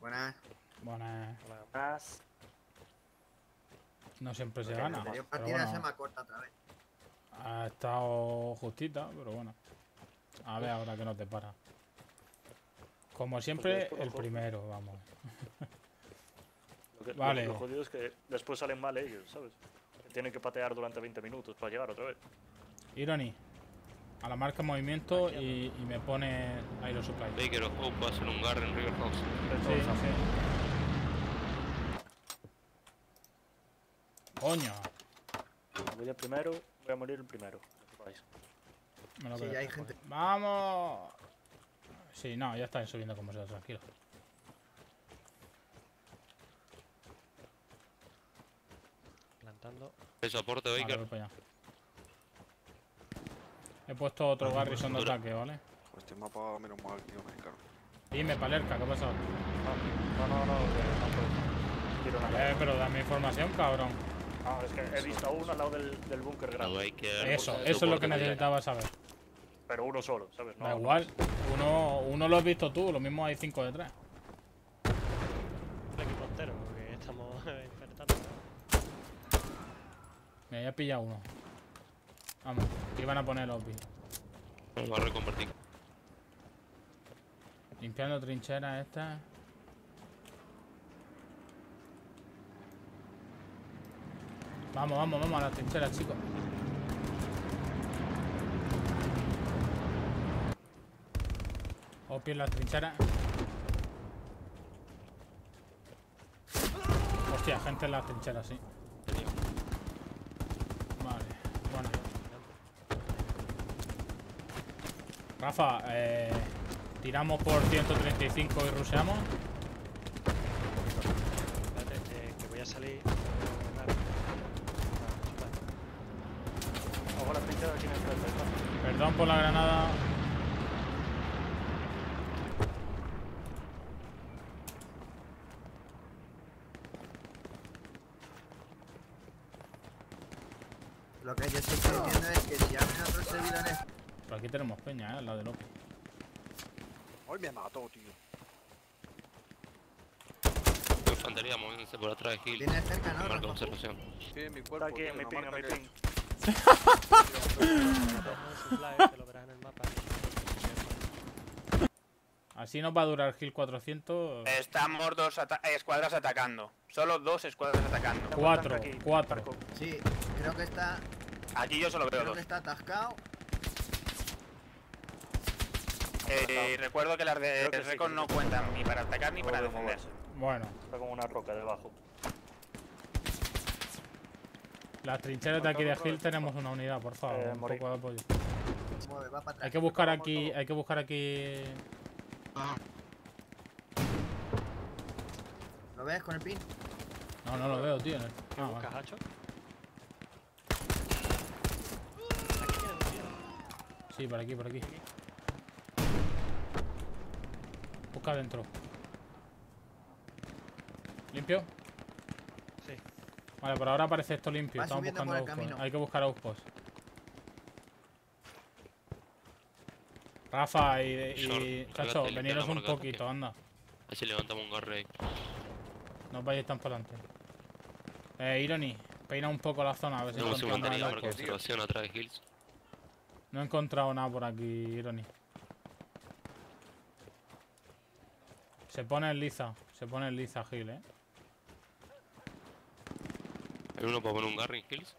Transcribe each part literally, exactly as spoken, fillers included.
Buenas. Buenas. Buenas. No siempre se La gana. anterior Pero partida se bueno, me acorta otra vez. ha estado justita, pero bueno. A ver ahora que no te para. Como siempre, el primero, vamos. Lo, que, Vale. lo, lo jodido es que después salen mal ellos, ¿sabes? Tienen que patear durante veinte minutos para llegar otra vez. Irony. A la marca movimiento y, y me pone Aero Supply. Baker o Hope va a hacer un Garren en River House. Sí, sí. Coño. Voy el primero, voy a morir el primero. Me lo Sí, creo. ya hay gente. ¡Vamos! Sí, no, ya está subiendo como sea, tranquilo. Plantando. Eso aporte, Vale, Baker. voy para allá. He puesto otro Garrison de ataque, ¿vale? Pues este mapa, menos mal, tío, me encaro. Dime, Palerca, ¿qué ha pasado? No, no, no, no, que no puedo. Tiro una Eh, pero dame información, cabrón. No, es que he visto a uno al lado del, del búnker No, grande. Baker. Eso, soporte, eso es lo que Baker. necesitaba saber. Pero uno solo, ¿sabes? No, Da no igual, más. uno, uno lo has visto tú, lo mismo hay cinco detrás. Un equipo entero, porque estamos enfrentando. Me había pillado uno. Vamos, que iban a poner los vídeos. Nos va a reconvertir. Limpiando trincheras estas. Vamos, vamos, vamos a las trincheras, chicos. Opi en las trincheras. Hostia, gente en las trincheras, sí. Vale, bueno. Rafa, eh, tiramos por ciento treinta y cinco y ruseamos. Espérate, eh, que voy a salir. Ojo la trinchera aquí en el frente. ¿no? Perdón por la granada. Lo que yo estoy diciendo es que si abren otros servidores. Pero aquí tenemos peña, eh, al lado de Loki. Hoy me mató, tío. Infantería moviéndose por atrás de Hill. Tienes cerca, ¿no? Marca Rafa? observación. Sí, en mi cuerpo. Está aquí, tío, en mi una ping, en marca mi que- ping. Supply, que lo verás en el mapa. Así nos va a durar Hill cuatrocientos. Estamos dos ata escuadras atacando. Solo dos escuadras atacando. Cuatro, Aquí, cuatro. Marco. Sí, creo que está. Aquí yo solo veo Creo dos. que está atascado. Eh, recuerdo que las de Creo que sí, Recon que no sí. cuentan ni para atacar ni No para puedo defender. moverse. Bueno, Está como una roca debajo. las trincheras de aquí de Hill tenemos una unidad, por favor. Eh, un morí. poco de apoyo. Mueve, va para atrás. Hay que buscar aquí, hay que buscar aquí. ¿Lo ves con el pin? No, no lo veo, tío. No, ¿Qué ah, buscas, vale. Hacho? Aquí tienen un tío. Sí, por aquí, por aquí. Busca adentro. ¿Limpio? Sí. Vale, por ahora parece esto limpio. Va Estamos subiendo buscando por el outpost. camino. Hay que buscar outpost. Rafa y, y Short, Chacho, regate, veniros un limpiando por poquito, anda. A ver si levantamos un Garre ahí. No os vayáis tan por delante. Eh, Irony, peina un poco la zona a ver si Tenemos encontramos infantería, el marca outpost. observación atrás de Hills. No he encontrado nada por aquí, Irony. Se pone en liza, se pone en liza Gil, eh. Hay uno para poner un Garre en Hills.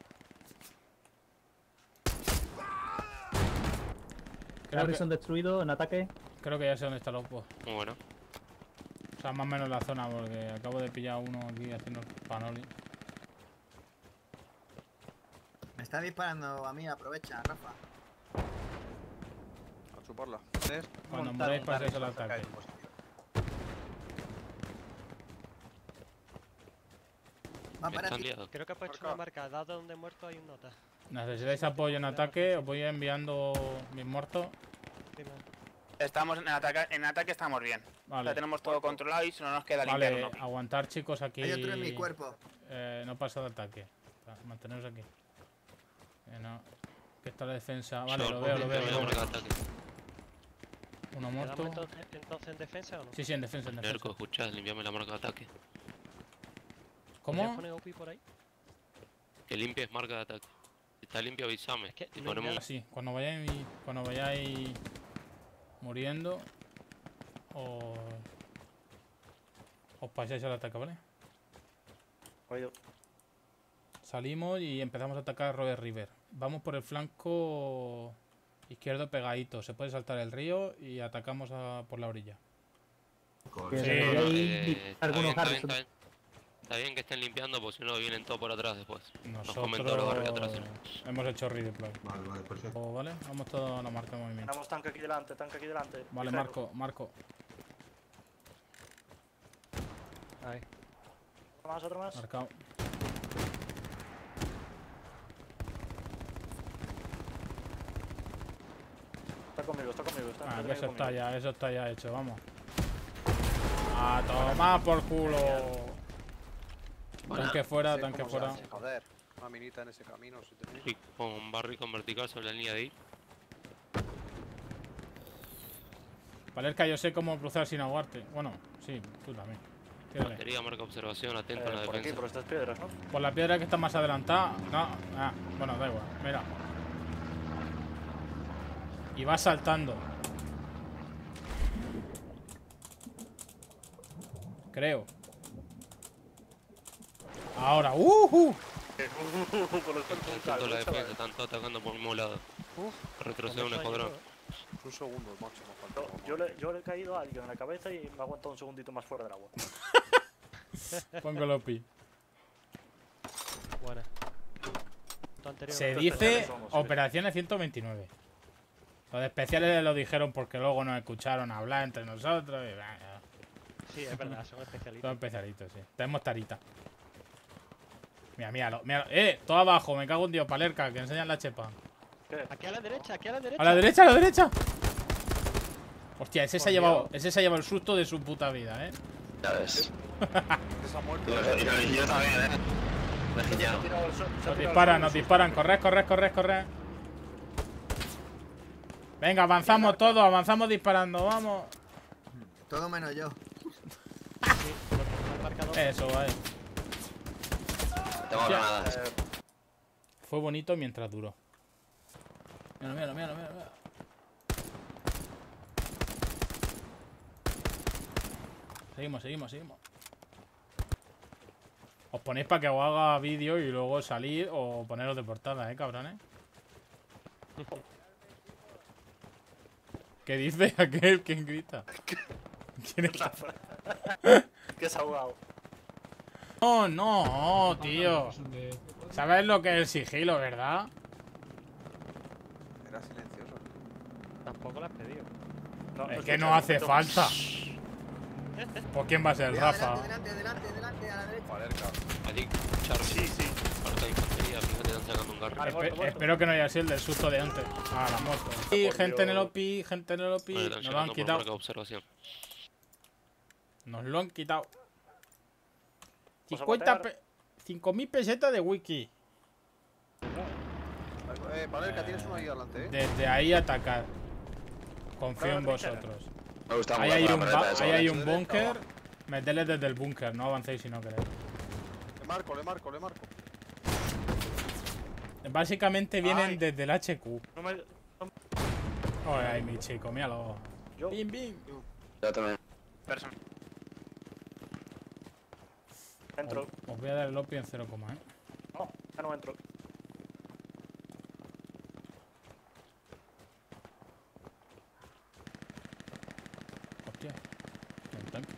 Creo Harrison que, destruido en ataque. creo que ya sé dónde está el outpost. Muy bueno. O sea, más o menos la zona, porque acabo de pillar uno aquí haciendo panoli. Me está disparando a mí, aprovecha, Rafa. A chuparla. Cuando muráis pasáis al ataque. Va para Están ti. liados. Creo que ha puesto Marca. una marca. Dado donde muerto hay un nota. ¿Necesitáis apoyo en ataque? Os voy enviando mis muertos. Dime. Estamos en ataque, en ataque estamos bien. Vale. Ya tenemos todo controlado y solo nos queda limpiar Vale, uno. aguantar, chicos, aquí. Hay otro en mi cuerpo. Eh, no pasa de ataque. Va, manteneros aquí. Eh, no. Que está la defensa. Vale, Short, lo veo, lo veo. voy a Lo veo. marcar ataque. Uno Uno ¿Quedamos muerto. entonces, entonces en defensa o no? Sí, sí, en defensa, en defensa. Nerco, escuchás, limpiame la marca de ataque. ¿Podrías ¿Cómo? poner O P por ahí? Que limpies marca de ataque. Si está limpio, avísame. Es que Y no hay ponemos nada. Así, cuando vayáis, cuando vayáis muriendo, os, os pasáis al ataque, ¿vale? Oído. Salimos y empezamos a atacar a Robert River. Vamos por el flanco izquierdo pegadito. Se puede saltar el río y atacamos a- por la orilla. Que Sí, deberíais Eh, limpiar está algunos bien, está Harrison. bien, está bien. Está bien que estén limpiando, porque si no vienen todos por atrás después. Nosotros comentó la barriga atrás. hemos hecho replay. Vale, vale, perfecto. ¿Vale? Vamos todos a la marca de movimiento. Tenemos tanque aquí delante, tanque aquí delante. Vale, Ligero. Marco, Marco. Ahí. Otro más, otro más. Marcado. Está conmigo, está conmigo. Está Ah, que conmigo, eso está conmigo. ya, eso está ya hecho, vamos. A tomar por culo. Tanque fuera, Sé tanque cómo se fuera. hace, Joder, una minita en ese camino si tenéis. Y con barri con vertical sobre la línea de ahí. Valerca, yo sé cómo cruzar sin aguarte. Bueno, sí, tú también. Tírale. Batería, marca observación, atento en la Eh, por aquí, defensa. por estas piedras, ¿no? Por la piedra que está más adelantada. No, ah, bueno, da igual. Mira. Y va saltando. Creo. Ahora, uh, uh. por los tantos Atento a la calvos, defensa, chaval. están todos atacando por el mismo lado. Retrocede un Con eso escuadrón. ayudo, ¿eh? Un segundo máximo falta. Yo, yo le, yo le he caído a alguien en la cabeza y me ha aguantado un segundito más fuera del agua. Pongo Lopi. Buena. Tú anterior, Se ¿no? dice especiales somos, sí. Operaciones ciento veintinueve. Los de especiales lo dijeron porque luego nos escucharon hablar entre nosotros. Y, bah, ya. Sí, es verdad, son Todo especialistas. empezaditos, sí. Tenemos tarita. Mira, míralo, míralo. ¡Eh! Todo abajo, me cago en Dios, Palerca, que enseñan la chepa. ¿Qué? Aquí a la derecha, aquí a la derecha. ¡A la derecha, a la derecha! Hostia, ese se, Por ha llevado, Dios. ese se ha llevado el susto de su puta vida, ¿eh? Ya ves. Esa muerte. Y los- y los- y yo también, eh. Me he Se ha pillado. tirado el sol- se ha Nos tirado el disparan, sol, nos el disparan. susto. Corred, corred, corred, corred. Venga, avanzamos todos, avanzamos disparando, vamos. Todo menos yo. Sí, lo que está el marcador. Eso, vale. Tengo Hostia. granadas. Eh, Fue bonito mientras duró. Mira, mira, mira, mira, mira. Seguimos, seguimos, seguimos. Os ponéis para que os haga vídeo y luego salir o poneros de portada, eh, cabrones. ¿Qué dice aquel que grita? ¿Quién es? que se ha ahogado. No, no, tío. ¿Sabes lo que es el sigilo, verdad? Era silencioso. Tampoco lo has pedido. No, Es no que escucha, no hace escucha. falta. ¿Por quién va a ser, Cuidado, Rafa? Adelante, adelante, adelante, adelante, a la derecha. Valerca. Allí, Charlie. Sí, sí. Marca de infantería, fíjate, están sacando un garro. Vale, Espe- muerto, muerto. espero que no haya sido el del susto de antes. Ah, la muerto. Y Por gente en el Dios. O P I, gente en el O P I. Vale, están Nos lo han llegando por quitado. marca de observación. Nos lo han quitado. Vamos a cincuenta batear. pe cinco mil pesetas de wiki. Eh, Valerca, tienes uno ahí adelante, eh. Desde ahí atacar. Confío en Prueba trinchera. vosotros. Me gusta Ahí mucho hay la un, paleta ba- esa, ahí hay ¿vale? un búnker. Metedle desde el búnker. No avancéis si no queréis. Le marco, le marco, le marco. Básicamente vienen Ay. desde el H Q. No me... Ay, ay, mi chico, míralo. Yo... Bim, bim. Yo también. Person. Entro. Os, os voy a dar el O P I en cero, ¿eh? No, ya no entro. Hostia. Un tanque.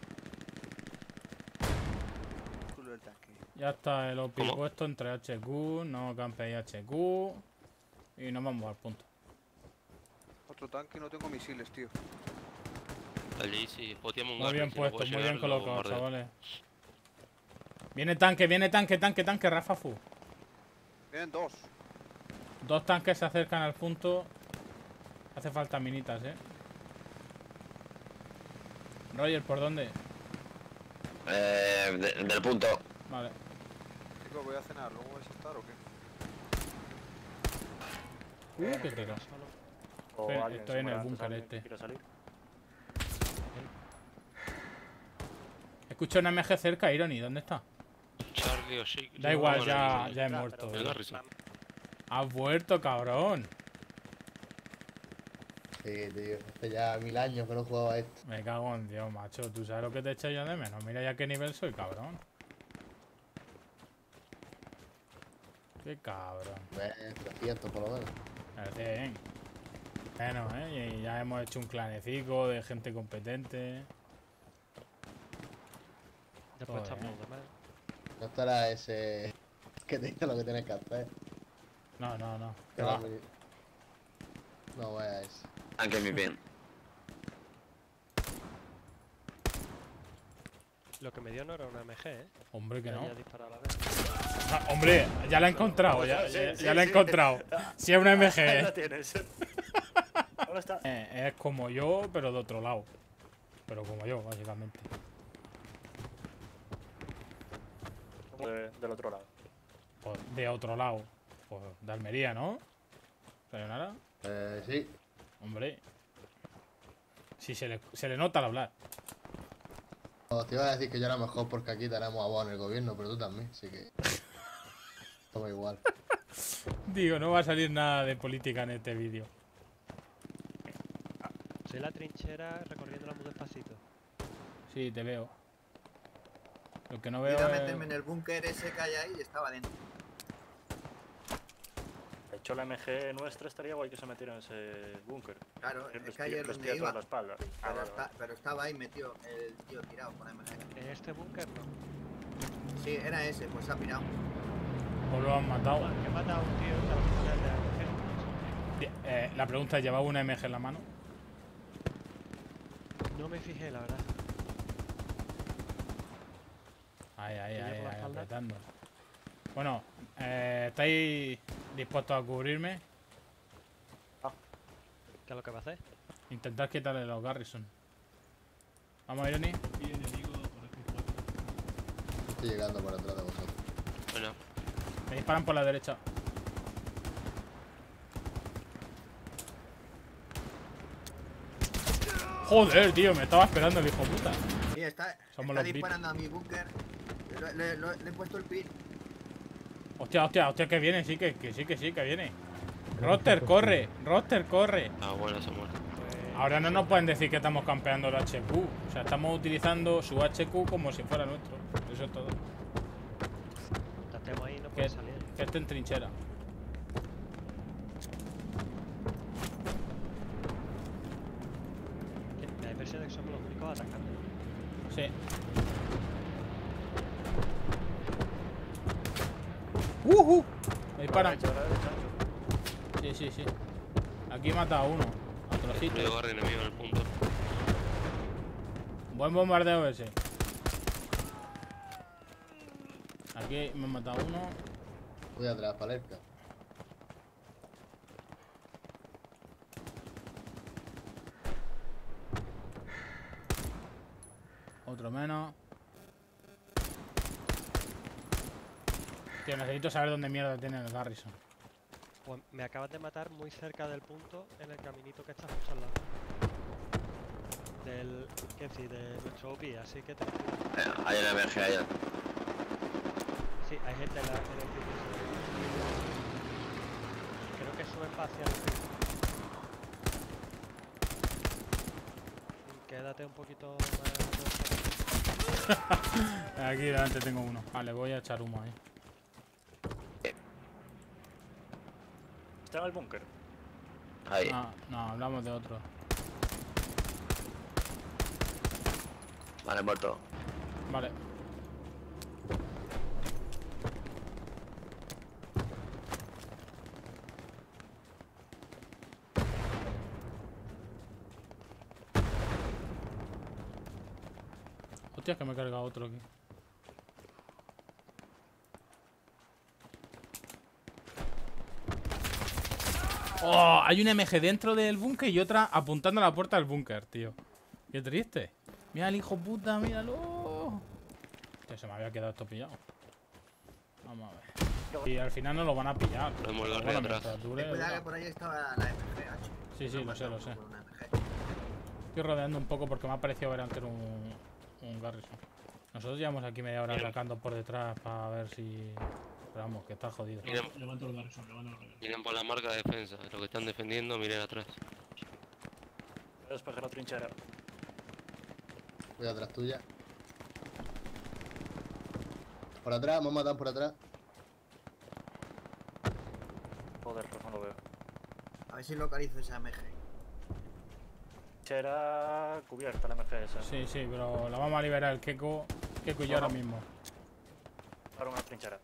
Culo del tanque. Ya está el O P I ¿Cómo? puesto entre H Q, no campeéis H Q. Y nos vamos al punto. Otro tanque y no tengo misiles, tío. Allí sí, poteamos un Muy garro. bien si no puesto, puede muy llegar, bien lo colocado, bombardeo. chavales. Viene tanque, viene tanque, tanque, tanque, Rafa Fu. Vienen dos. Dos tanques se acercan al punto. Hace falta minitas, eh. Roger, ¿por dónde? Eh, de- del punto. Vale. Chicos, voy a cenar. ¿Luego vais a estar o qué? Uh, qué tiro. O Estoy- alguien estoy se en el muera antes, búnker alguien este. que quiera salir. Escucho una M G cerca, Irony, ¿dónde está? Charlie o sí. Da igual, ya, ya he Claro, muerto. pero- El Garrison. Has vuelto, cabrón. Sí, tío. Hace ya mil años que no jugaba a esto. Me cago en Dios, macho. ¿Tú sabes lo que te echo yo de menos? Mira ya qué nivel soy, cabrón. Qué cabrón. Eh, trescientos por lo menos. Parece bien. Bueno, ¿eh? Y ya hemos hecho un clanecico de gente competente. Después Joder. estamos los demás. No estará ese que te dice lo que tienes que hacer. No, no, no. Que Que va va. muy- No vaya ese. Tanque muy bien. Lo que me dio no era una M G, ¿eh? Hombre, que no. Ya disparado a la vez. Ah, hombre, ya la he encontrado. Ya, Sí, ya, sí, ya la he sí. encontrado. Si es una M G. Ahí ¿eh? la tienes. ¿Dónde está? Eh, es como yo, pero de otro lado. Pero como yo, básicamente. De- del otro lado. Pues de otro lado. Pues de Almería, ¿no? ¿Sayonara? Eh, sí. Hombre. Sí, se le, se le nota al hablar. No, te iba a decir que yo era mejor porque aquí tenemos a vos en el gobierno, pero tú también, así que. Estamos igual. Digo, no va a salir nada de política en este vídeo. Soy la trinchera recorriéndola muy despacito. Sí, te veo. Lo que no Yo veo iba a es... meterme en el búnker ese que hay ahí y estaba dentro. De hecho, la M G nuestra estaría guay que se metiera en ese búnker. Claro, Les es que ayer les donde tira iba. toda la espalda. Ah, Pero, vale, está- vale. pero estaba ahí metido el tío tirado con la M G. En este búnker no. Sí, era ese, pues se ha pirado. O lo han matado. Que he matado a un tío que a lo mejor es de M G. Eh, la pregunta es, ¿llevaba una M G en la mano? No me fijé, la verdad. Ahí, ahí, ¿Te ahí, llevo la ahí, espalda? apretando. Bueno, eh, ¿estáis dispuestos a cubrirme? ¿Qué es lo que va a hacer? Intentar quitarle los Garrison. Vamos, Irony. Estoy llegando por detrás de vosotros. Bueno, Me disparan por la derecha. Joder, tío, me estaba esperando el hijo puta. Sí, está, Somos está los disparando a mi búnker. Le, le- le- le he puesto el pin. Hostia, hostia, hostia, que viene, sí, que, que sí, que sí, que viene. Roster, corre, Roster, corre. ah, bueno, se muere. Pues, Ahora no nos pueden decir que estamos campeando el H Q. O sea, estamos utilizando su H Q como si fuera nuestro. Eso es todo. mientras estemos ahí no Que, puede salir. que esté en trinchera. Que me da la impresión de que somos los únicos atacando. Sí. ¡Uhu! Me disparan. A la derecha, a la derecha. Sí, sí, sí. Aquí he matado a uno. A trocito. Ruido Garry enemigo en el punto. Buen bombardeo ese. Aquí me han matado uno. Voy atrás, palerca. Otro menos. Tío, necesito saber dónde mierda tiene el Garrison. Pues me acabas de matar muy cerca del punto en el caminito que está justo al lado. Del. ¿Qué decir? De nuestro O P, así que ten cuidado. Eh, Hay una M G allá. Sí, hay gente en, la, en el edificio. Creo que suben para hacia el río. Quédate un poquito más. Aquí delante tengo uno. Vale, voy a echar humo ahí. Está en el búnker. Ahí. Ah, no, hablamos de otro. Vale, muerto. Vale. Hostia, que me he cargado otro aquí. Oh, hay una M G dentro del búnker y otra apuntando a la puerta del búnker, tío. Qué triste. Mira el hijo puta, míralo. Hostia, se me había quedado esto pillado. Vamos a ver. Y al final no lo van a pillar. Lo hemos Pero Garry bueno, atrás. mientras dure, Cuidado dura. que por ahí estaba la M G, H. Sí, sí, Nos lo sé, lo matamos sé. por una M G. Estoy rodeando un poco porque me ha parecido ver antes un, un Garrison. Nosotros llevamos aquí media hora Bien. atacando por detrás para ver si... Pero vamos, que está jodido. Miren, miren por la marca de defensa. Los que están defendiendo, miren atrás. Voy a despejar la trinchera. Voy atrás tuya. Por atrás, me han matado por atrás. Joder, no lo veo. A ver si localizo esa M G. Trinchera cubierta la M G esa. Sí, sí, pero la vamos a liberar el Keko. Keko y yo ahora mismo. Para una trinchera.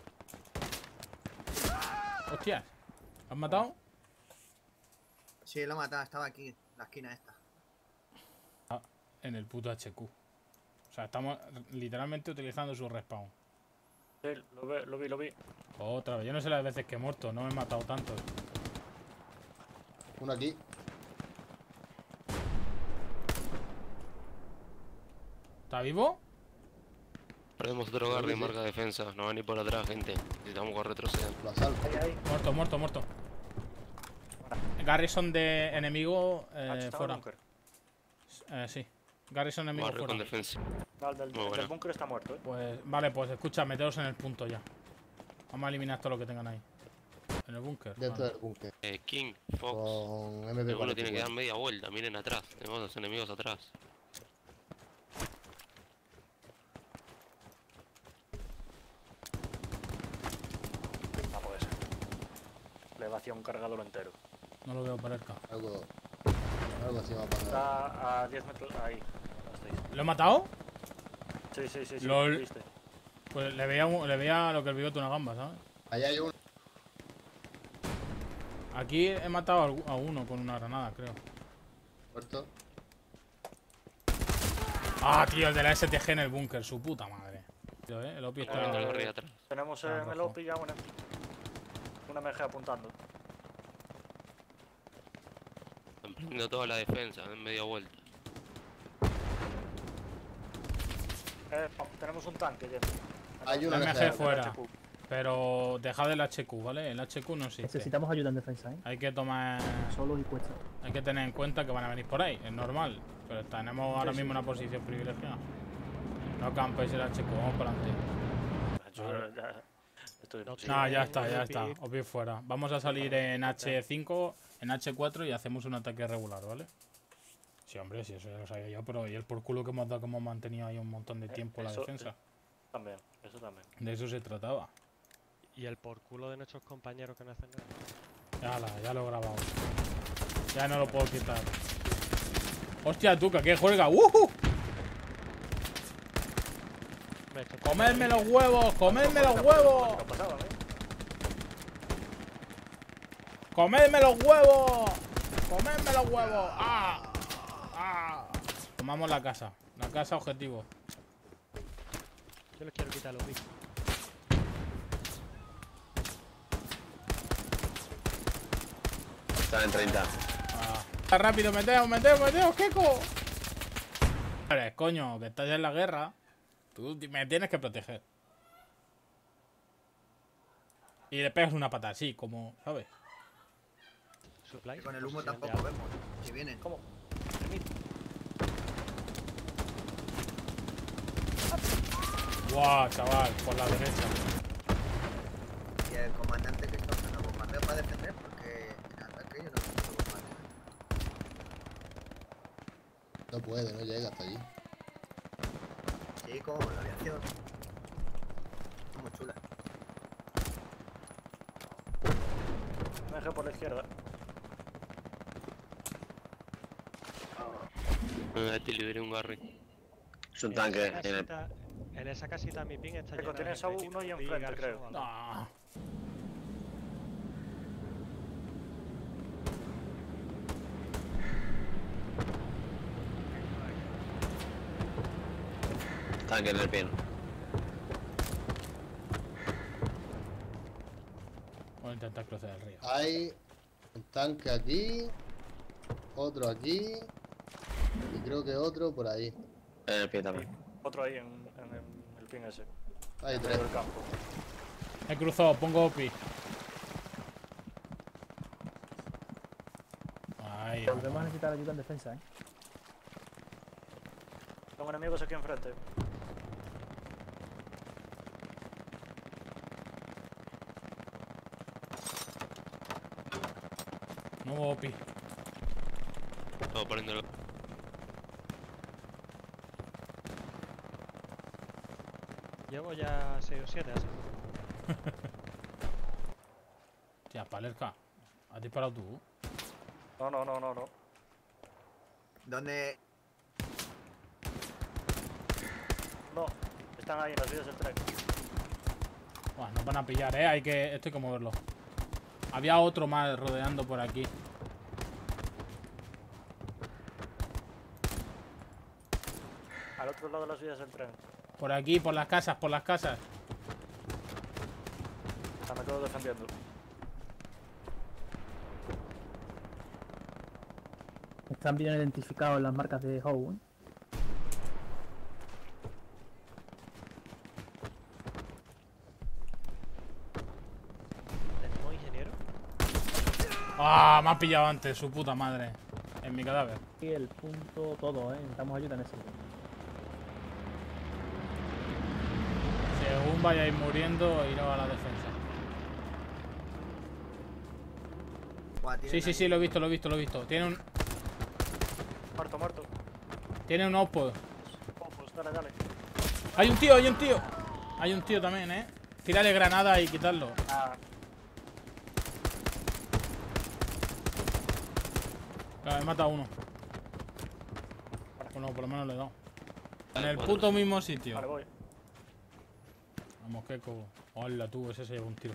Hostias. ¿Lo has matado? Sí, lo he matado, estaba aquí, en la esquina esta. Ah, en el puto H Q. O sea, estamos literalmente utilizando su respawn. Sí, lo, ve, lo vi, lo vi. Otra vez. Yo no sé las veces que he muerto. No me he matado tanto. Uno aquí. ¿Está vivo? Perdemos otro Garry, marca de defensa. No van a ir por atrás, gente. Necesitamos que retrocedan. Lo asalto. Ahí, ahí. Muerto, muerto, muerto. Garrison de enemigo eh, Ah, está en el fuera. búnker. Eh, sí. Garrison enemigo Barrio fuera. con defensa. No, el del, Muy el buena. del búnker está muerto, eh. Pues vale, pues escucha, meteos en el punto ya. Vamos a eliminar todo lo que tengan ahí. En el búnker. Dentro vale. del búnker. Eh, King, Fox. Con M P Alguno tiene que dar cuarenta y cuatro. media vuelta. Miren atrás. Tenemos los enemigos atrás. No puede ser. Le vacía un cargador entero. No lo veo por acá. Algo. Algo así va a pasar. Está a diez metros. Ahí. Ahí estáis. ¿Lo he matado? Sí, sí, sí, sí. Lol. lo viste. Pues le veía, un- le veía lo que el bigote una gamba, ¿sabes? Allá hay uno. Aquí he matado a algu- a uno con una granada, creo. Muerto. Ah, tío, el de la S T G en el búnker, su puta madre. Tío, eh, el Opi Estamos viendo el está... Garry atrás. Tenemos Ah, en el rojo. O P I ya una. Una M G apuntando. Están prendiendo toda la defensa. Den media vuelta. Eh, pa- tenemos un tanque ya. Hay una La M G M G fuera. H Q. Pero dejad el H Q, ¿vale? El H Q no existe. Necesitamos ayuda en defensa, ¿eh? Hay que tomar... Solos y cuesta. Hay que tener en cuenta que van a venir por ahí, es normal. Pero tenemos ahora sí, mismo sí. una posición privilegiada. No campéis el H Q, vamos para adelante. Yo ya estoy No, sí. No, ya Eh, está, ya O P está. I. O P I fuera. Vamos a salir en H cinco, en H cuatro y hacemos un ataque regular, ¿vale? Sí, hombre, sí, eso ya lo sabía yo, pero y el por culo que hemos dado, que hemos mantenido ahí un montón de tiempo la eso- defensa. También, eso también. De eso se trataba. Y el por culo de nuestros compañeros que no hacen nada. Ya, la, ya lo he grabado. Ya no lo puedo quitar. Hostia, tú, que aquí juega. ¡Uh! Hombre, esto está ¡Comerme mal. los huevos! ¡Comerme los huevos! ¿Qué pasaba, eh? ¡Comedme los huevos! ¡Comedme los huevos! ¡Ah! ¡Ah! Tomamos la casa. La casa objetivo. Yo les quiero quitar los bits. Están en treinta. Ah. Está rápido, meteo, meteo, meteo, Keko. Vale, coño, que estás en la guerra. Tú me tienes que proteger. Y le pegas una pata así, como, ¿sabes? Supplies. Que con el humo posición de tampoco armas. vemos. Si vienen. ¿Cómo? Guau, chaval, por la derecha. Y el comandante que está usando bombardeo para defender, porque en ataque yo no puedo bombardeo. No puede, no llega hasta allí. Sí, como la aviación. Muy chula. M G por la izquierda. Eh, te liberé un Garry. Es un En tanque. esa Tiene... casita- En esa casita mi ping está Eco, llena de tienes a gente uno y y enfrente, Garrison creo. al lado. Ah. Tanque en el pin. Voy a intentar cruzar el río. Hay un tanque aquí. Otro aquí. Y creo que otro por ahí. En el pin también. Otro ahí en, en el, el pin ese. Hay En tres. medio del campo. He cruzado, pongo O P I. Ahí, Volvemos a necesitar ayuda en defensa, ¿eh? Son enemigos aquí enfrente. Nuevo O P I. Estamos poniéndolo. Llevo ya seis o siete así. Tía, Palerca. ¿Has disparado tú? No, no, no, no, no. ¿Dónde? No, están ahí en las vías del tren. Buah, nos van a pillar, eh. Hay que. Esto hay que moverlo. Había otro más rodeando por aquí. Al otro lado de las vías del tren. Por aquí, por las casas, por las casas. O sea, me quedo defendiendo. Están bien identificados las marcas de Howe. ¿Tenemos ingeniero? ¡Ah! Me ha pillado antes, su puta madre. En mi cadáver. Y el punto todo, eh. Necesitamos ayuda en ese. Según vayáis muriendo, iros a la defensa. Buah, tienen Sí, sí, ahí- sí, lo he visto, lo he visto, lo he visto. Tiene un. Muerto, muerto. Tiene un Oppo. Oh, pues dale, dale. Hay un tío, hay un tío. Hay un tío también, eh. Tírale granada y quitarlo. Ah, Claro, he matado a uno. Bueno, por lo menos le he dado. En Vale, el cuatro. puto mismo sitio. vale, voy. Vamos, qué cobo. Hola, tú, ese se lleva un tiro.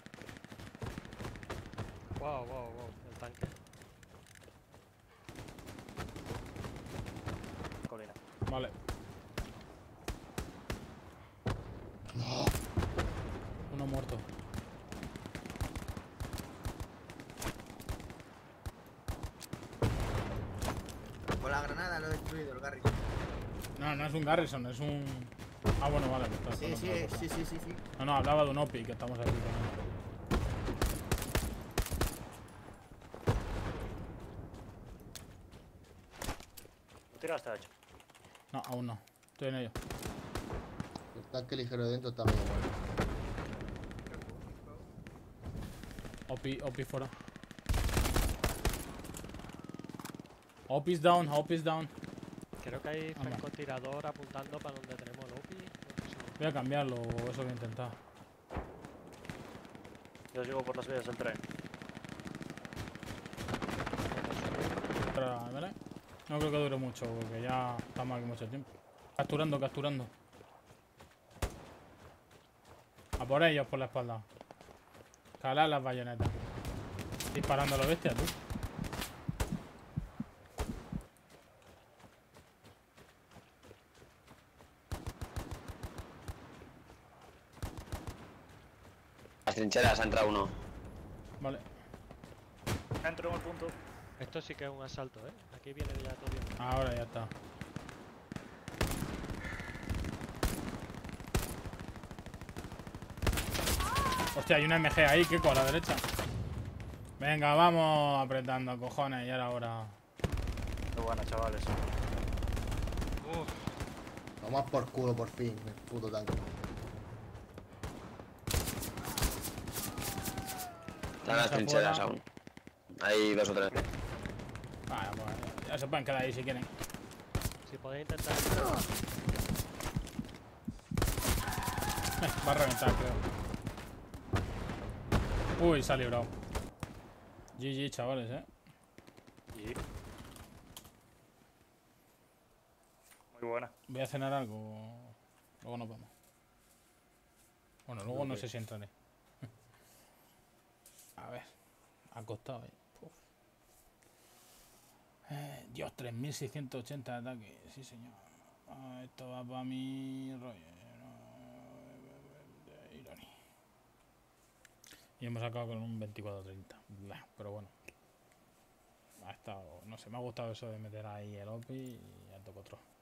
Wow, wow, wow. El tanque. Colina. Vale. Uno muerto. Con la granada lo he destruido, el Garry. No, no es un Garrison, es un... Ah, bueno, vale. Pues está, Sí, está sí, otra cosa. sí, sí, sí, sí. No, no, hablaba de un O P I, que estamos aquí también. ¿Lo tiraste, hecho? No, aún no. Estoy en ello. El tanque ligero de dentro está medio bueno. O P I, O P I fuera. O P Is down, O P Is down. Creo que hay Vamos. francotirador apuntando para donde tenemos el O P I. Voy a cambiarlo, o eso voy a intentar. Yo llego por las vías del tren. Otra, ¿vale? No creo que dure mucho, porque ya estamos aquí mucho tiempo. Capturando, capturando. A por ellos, por la espalda. Calar las bayonetas. Disparando a los bestias, tú. Las trincheras, ha entrado uno. Vale. Entro en el punto. Esto sí que es un asalto, ¿eh? Aquí viene ya todo bien. Ahora ya está. Hostia, hay una M G ahí, Keko, a la derecha. Venga, vamos apretando, cojones, ya era hora. Qué buena, chavales. Vamos por culo por fin, el puto tanque. Están las Se trincheras afuera. aún. Hay dos o tres. Vale, pues ya se pueden quedar ahí si quieren. Si podéis intentar... Va a reventar, creo. Uy, se ha librado. G G, chavales, eh. Y... Muy buena. Voy a cenar algo. Luego nos vemos. Bueno, luego no sé si entraré. A ver. Acostado ahí. Uf. Eh, Dios, tres mil seiscientos ochenta de ataque. Sí, señor. Ah, esto va para mi rollo. Ironi. Y hemos acabado con un veinticuatro treinta. Pero bueno. Ha estado. No sé, me ha gustado eso de meter ahí el O P I y ya tocó otro.